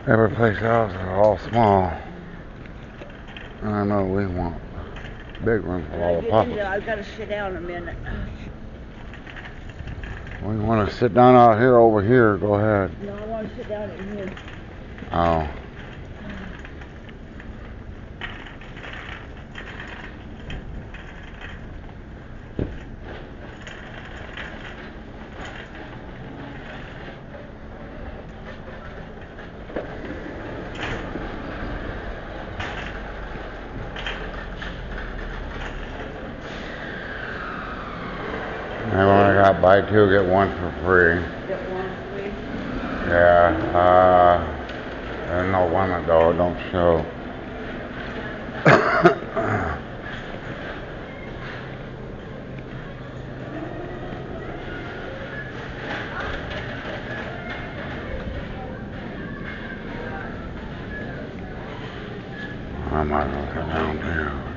Every place else is all small. And I know we want big rooms for all the puppets. I've got to sit down a minute. We want to sit down out here, over here. Go ahead. No, I want to sit down in here. Oh. And when I got buy two, get one for free. Get one free? Yeah, there's no limit though, it don't show. I might as well sit down too.